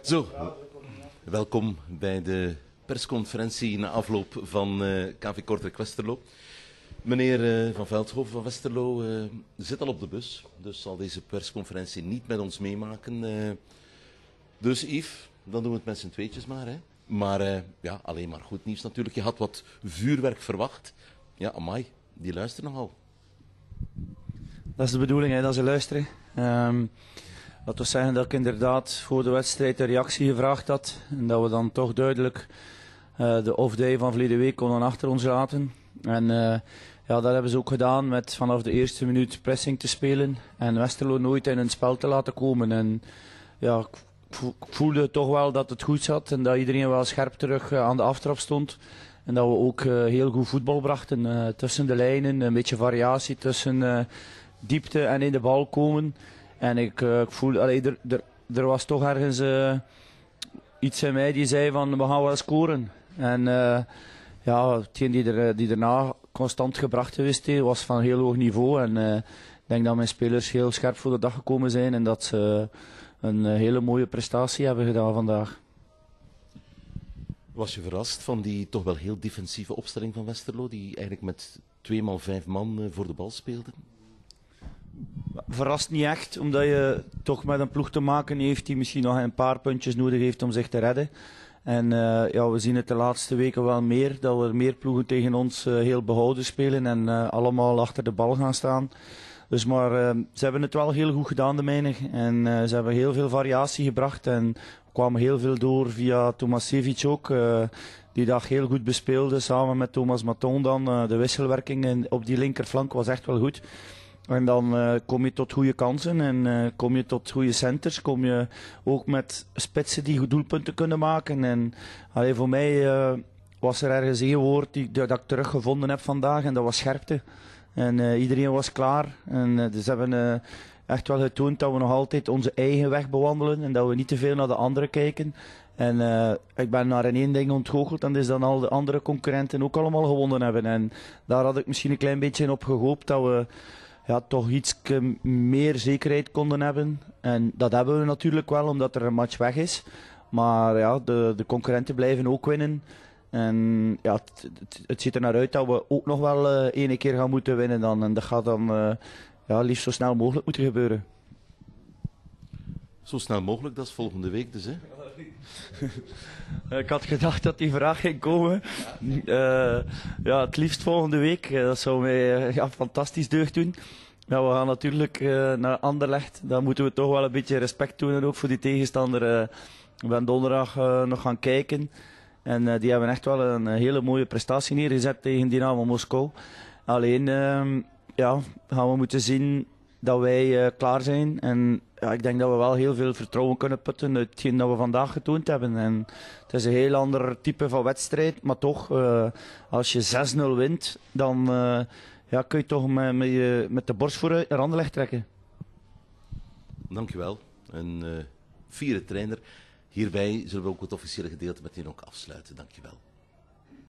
Zo, welkom bij de persconferentie na afloop van KV Kortrijk-Westerlo. Meneer Van Veldhoven van Westerlo zit al op de bus, dus zal deze persconferentie niet met ons meemaken. Dus Yves, dan doen we het met z'n tweetjes maar. Hè. Maar ja, alleen maar goed nieuws natuurlijk. Je had wat vuurwerk verwacht. Ja, amai, die luisteren nogal. Dat is de bedoeling, hè, dat ze luisteren. Laten we zeggen dat ik inderdaad voor de wedstrijd een reactie gevraagd had. En dat we dan toch duidelijk de off-day van verleden week konden achter ons laten. En ja, dat hebben ze ook gedaan met vanaf de eerste minuut pressing te spelen. En Westerlo nooit in een spel te laten komen. En ja, ik voelde toch wel dat het goed zat. En dat iedereen wel scherp terug aan de aftrap stond. En dat we ook heel goed voetbal brachten. Tussen de lijnen, een beetje variatie tussen diepte en in de bal komen. En ik voel, er was toch ergens iets in mij die zei van we gaan wel scoren. En ja, hetgeen die daarna constant gebracht geweest heeft, was van heel hoog niveau. En ik denk dat mijn spelers heel scherp voor de dag gekomen zijn en dat ze een hele mooie prestatie hebben gedaan vandaag. Was je verrast van die toch wel heel defensieve opstelling van Westerlo, die eigenlijk met 2x5 man voor de bal speelde? Verrast niet echt, omdat je toch met een ploeg te maken heeft die misschien nog een paar puntjes nodig heeft om zich te redden. En ja, we zien het de laatste weken wel meer, dat er meer ploegen tegen ons heel behouden spelen en allemaal achter de bal gaan staan. Dus maar ze hebben het wel heel goed gedaan, de mijnen. En ze hebben heel veel variatie gebracht en er kwam heel veel door via Tomasevic ook. Die dag heel goed bespeelde, samen met Thomas Maton dan. De wisselwerking op die linkerflank was echt wel goed. En dan kom je tot goede kansen en kom je tot goede centers. Kom je ook met spitsen die goed doelpunten kunnen maken. En voor mij was er ergens één woord dat ik teruggevonden heb vandaag en dat was scherpte. En iedereen was klaar. En ze hebben echt wel getoond dat we nog altijd onze eigen weg bewandelen en dat we niet te veel naar de anderen kijken. En ik ben naar één ding ontgoocheld en dat is dan al de andere concurrenten ook allemaal gewonnen hebben. En daar had ik misschien een klein beetje op gehoopt dat we ja, toch iets meer zekerheid konden hebben. En dat hebben we natuurlijk wel, omdat er een match weg is. Maar ja, de concurrenten blijven ook winnen. En ja, het ziet er naar uit dat we ook nog wel ene keer gaan moeten winnen dan. En dat gaat dan ja, liefst zo snel mogelijk moeten gebeuren. Zo snel mogelijk, dat is volgende week dus, hè? Ik had gedacht dat die vraag ging komen. Ja, het liefst volgende week. Dat zou mij ja, fantastisch deugd doen. Ja, we gaan natuurlijk naar Anderlecht. Daar moeten we toch wel een beetje respect tonen, ook voor die tegenstander. We gaan donderdag nog gaan kijken. En die hebben echt wel een hele mooie prestatie neergezet tegen Dynamo Moskou. Alleen ja, gaan we moeten zien dat wij klaar zijn. En ja, ik denk dat we wel heel veel vertrouwen kunnen putten uit hetgeen dat we vandaag getoond hebben. En het is een heel ander type van wedstrijd. Maar toch, als je 6-0 wint, dan ja, kun je toch met de borst vooruit naar Anderlecht trekken. Dankjewel. Een fiere trainer. Hierbij zullen we ook het officiële gedeelte meteen ook afsluiten. Dankjewel.